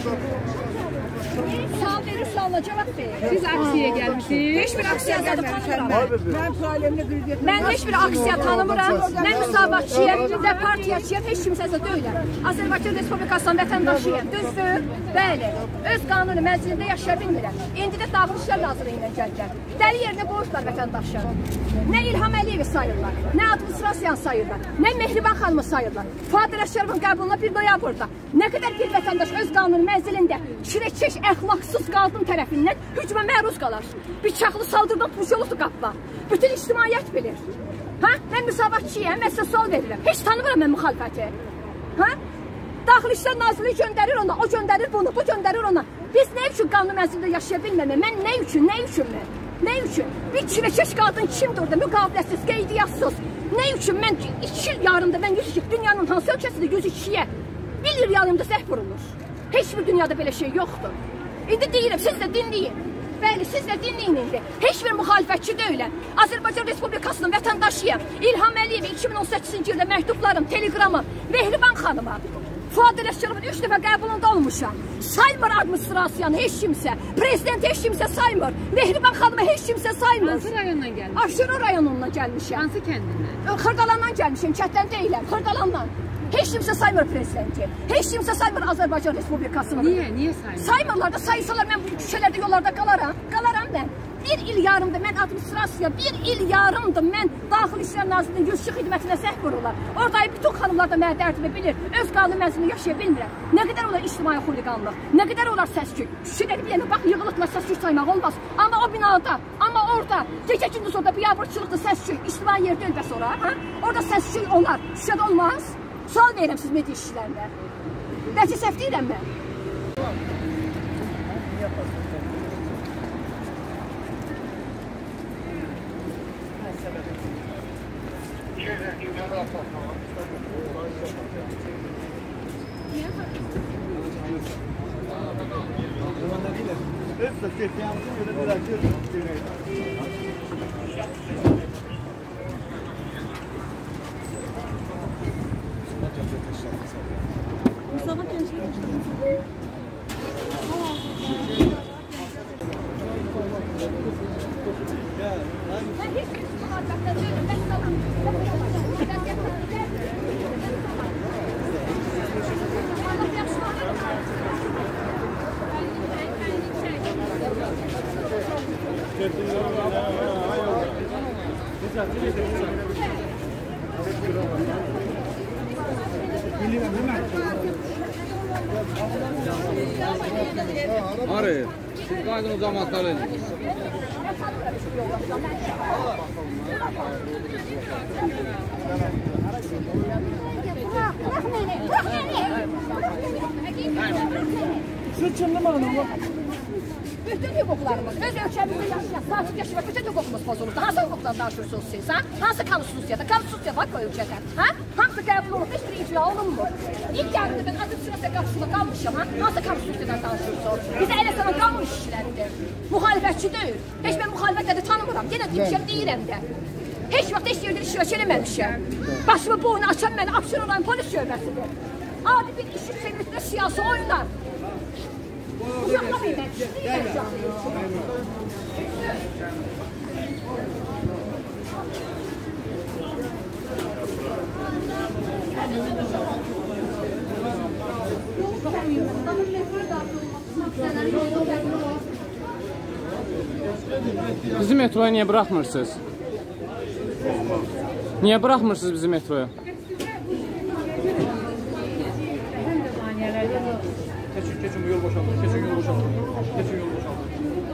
Sağ verir, sualla cevap verir. Siz aksiyaya gelmişsiniz. Hiçbir aksiya tanımıram. Ben hiçbir aksiya tanımıram. Nə müsabatçıyam, nə partiyaçıyam, heç kimsəsə deyiləm. Azərbaycan Respublikasının vətəndaşıyam. Düzdür? Bəli. Öz qanunu mənzilində yaşaya bilmirəm. İndi də Daxili İşlər Nazirliyi ilə gəlirlər. Dəli yerinə qoyurlar vətəndaşı. Nə İlham Əliyevi sayırlar, nə administrasiyanı sayırlar, nə Mehriban xanımı sayırlar. Fuad Rəşərovun qəbuluna 1 noyabrda nə qədər bir vətəndaş öz qanunu mənzilində şirəkkeş, əxlaqsız qadın tərəfindən hücuma məruz qalar. Bıçaqlı saldırıdan tutmuş olubdur qapıda. Bütün ictimaiyyət bilir. Mən müsavatçıyam, mən sizə sual verirəm. Heç tanımıram mən müxalifəti. Daxili İşlər Nazirliyi göndərir ona, o göndərir bunu, bu göndərir ona. Biz nə üçün qanun mənzilində yaşaya bilməmək? Mən nə üçün? Nə üçün? Bir çirəkəş qadın kimdir orada? Müqavilətsiz, qeydiyyatssız. Nə üçün mən 2 il yarımda mən 100 dünyanın hansı ölkəsində 102-yə 1 il yarımda səhv vurulur? Heç bir dünyada belə şey yoxdur. İndi deyirəm, siz də dinləyin. Bəli, siz də dinləyin indi. Heç bir müxalifətçi deyiləm. Azərbaycan Respublikasının vətəndaşıyam. İlham Əliyev 2018-ci ildə məktublarım, telegramım, Mehriban xanıma. Fuad Rəşərovun 3 dəfə qəbulunda olmuşam. Saymır administrasiyanı heç kimsə. Prezident heç kimsə saymır. Mehriban xanıma heç kimsə saymır. Hansı rayondan gəlmişəm? Aşırı rayonundan gəlmişəm. Hansı kəndindən? Xırdalandan gəlmişəm, kətdən deyiləm, Xırdalandan. Heç kimsə saymır prezidenti. Heç kimsə saymır Azərbaycan Respublikasını. Niyə saymır? Saymırlar da, saysalar mən bu küçələrdə, yollarda qalaram mən. 1 il yarımdır mən administrasiya, 1 il yarımdır mən Daxili İşlər Nazirliyinin yüzçü xidmətinə səhv vururlar. Orada bütün xanımlar da mənə dərdimi bilir. Öz qanun mənzilində yaşaya bilmirəm. Nə qədər olar ictimai xuliqanlıq, nə qədər olar səs-küy. Şüdəli bir yana bax, yığılıqla səs-küy saymaq olmaz. Amma o binada, amma orada, gecə gündüz orada biabırçılıqdır, səs-küy, ictimai yer deyil bəs ora. Orada səs-küy olar, şüdə olmaz. Sual verirəm siz media işçilərində. Bəlkə səhv deyirəm mən. Arayın. Siz kaydın o zamanları edin. Bütün hüquqlarımız, öz ölkəmizdə yaşayan, sakit yaşayan, bütün hüququmuz pozulubdur. Hansı hüquqdan danışırsınız siz? Hansı konstitusiyada? Konstitusiya var o ölkədə. Hansı qəbul olunub, heç bir icra olunmur. İlk yarımda ben administrasiya qarşısında qalmışam. Hansı konstitusiyadan danışırsınız? Bizə elə sana qanun işçiləridir. Müxalifətçi deyil. Heç mən müxalifətləri tanımıram. Yenə deyirəm də. Heç vaxt heç yerdə iştirak eləməmişəm. Başımı boynu açan məni Abşeron polis şöbəsidir. Adi bir işin sevməsində siyasi oyunlar. Uşaqlamayın mən. Bizi metroya niyə bırakmırsınız? Niyə bırakmırsınız bizi metroya? Keçin yol boşaltın. Keçin yol boşaltın. Keçin yol boşaltın.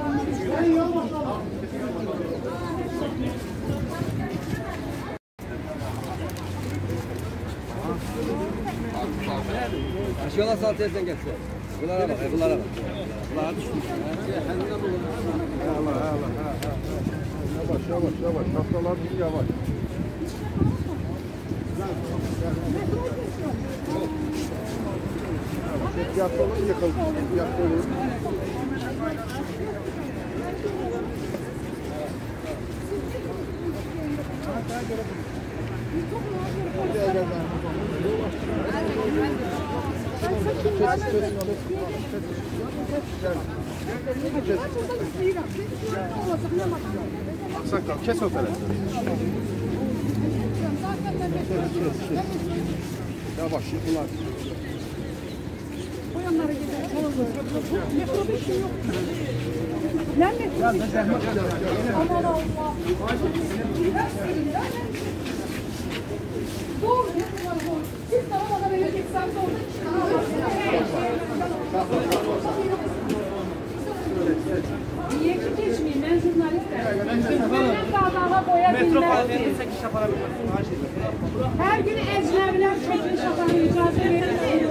Aşağıda sağ tersten geçiyor. Bunlara bak, bunlara bak. Bunlara düşmüş. Allah. Yavaş. Haftalar bir yavaş. Yapalım, yakalım. Gel. Aksakal, kes o tərəfdə. Yavaş, bunlar. Boyanlara gidelim. Mikrobu işi yok. Ne mikrobu işi yok? Aman Allah. Dur. Siz sana bana böyle geçseniz orada Niye ki geçmeyeyim? Ben jurnalistim. Ben dağdağına boya bilmezdim. Her gün ecnebiler çok iş yapan icazı verir.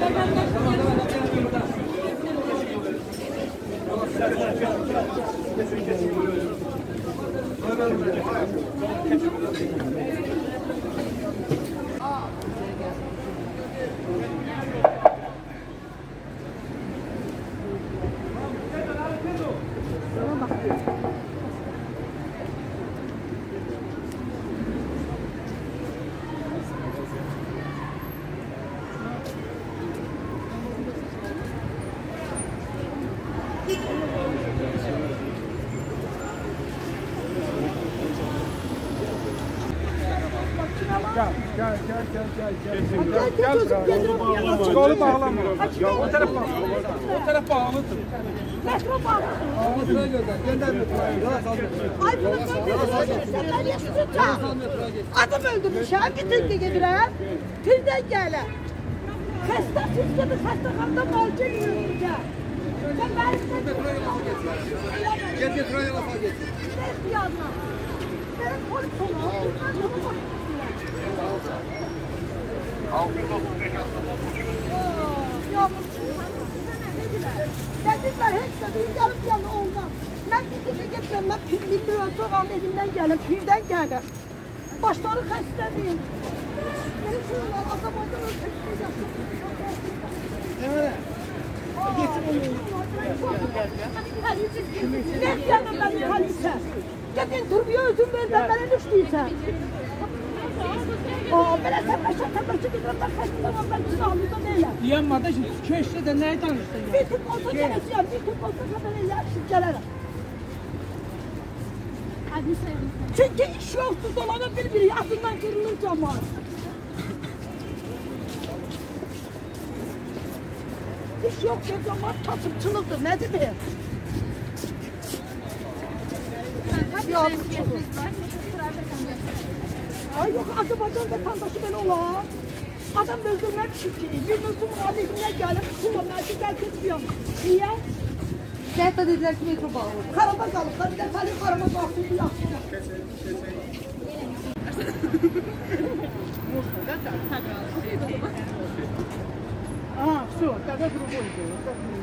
Gel. Çıkalı bağlama. O taraf bağlı. O taraf bağlıdır. metro bağlı. Metroya gönder metroya. Yola sal metroya. Ay bunu sen yaşlıca. Adam öldürmüşəm, bitirdi gedirəm. Pirdən gələ. Xəstə sistemi xəstəxanada malca yürüyəcək. Sən mənim Gel metroya yola sal geç. yanına. Benim polis olmam. Dedikler hepsi bir yarım yanı olmaz. Ben gidip getirəm, mən pirli soğan elimdən gəlim, pirdən gəlir. Başları xəstədir. Benim şuralar Azərbaycan ölkəsində getir onu. Ne yanım ben polisə? Gedin turbiyə özün ver, ben mənə düş deyirsən. Belə təbəşə gedirəm, ben xəstəməm, ben sağlıqda deyiləm. Diyen kardeşim, köşkte de neyi tanıştın ya? Bir tip olsa gələcəyəm, bir tip olsa xəbər eləyərsin, gələrəm. Çünkü iş yoktu, dolanı bir-biri yasından kırılır camaat. İş yok ya, camaat kasıpçılıktır, ne dedi? Ay yok, Azerbaycan vatandaşı ben olam. Adam öldürmek çünkü. Bir Müslüman aleyhine gelip kullanmaya gel geçmiyor. Niye? Hatta dediler ki metro bağlı. Karama kalıplar, bir de tane karama kalsın bir yapsın. Ага, все, тогда другой дело.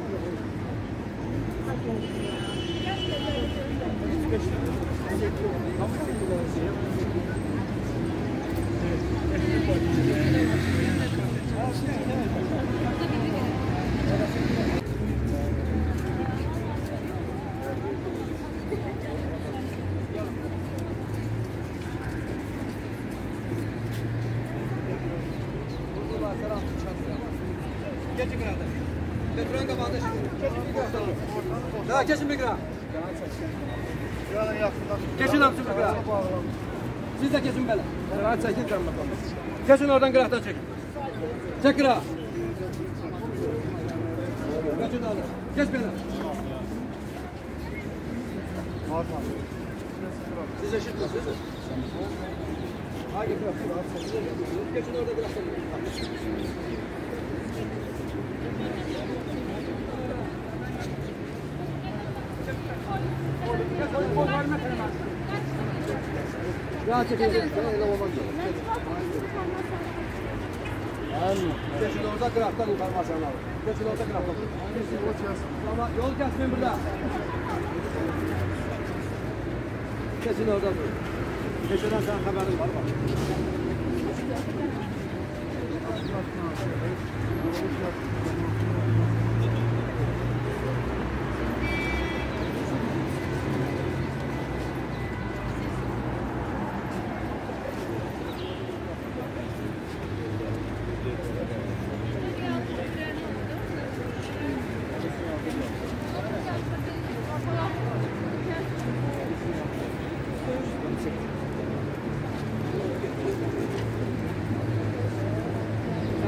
Geçin kralda. Metroya kapandı. Daha geçin bir kral. Geçin amcım bir kral. Siz de geçin böyle. Hadi çekil sen bakalım. Geçin oradan kraldan çek. Çek kral. Geçin oradan. Geç böyle. Siz eşit misiniz? Hangi kral? Geçin orada kraldan. Rahat çekin. Geçin orada kraftan informasyon alın. Geçin orada kraftan. Ama yol kesmeyin burada. Geçin orada durun. Geçiden sen haberin var mı?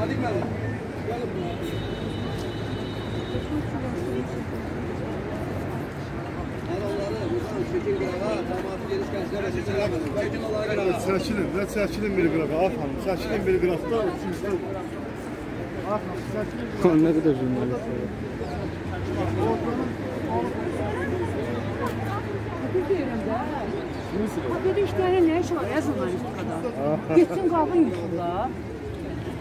Hadi gelin. Gelin buraya. Çəkilin bir qırağa, al xanım, çəkilin bir qıraqda, üçüncüdə. Al xanım, çəkilin. Ne kadar jurnalist var. Bir deyirəm də. Dedi işlərə nə iş var ya jurnalistikada? Getsin qalxın yuxuda.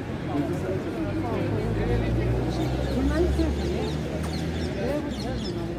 Jurnalist deyil.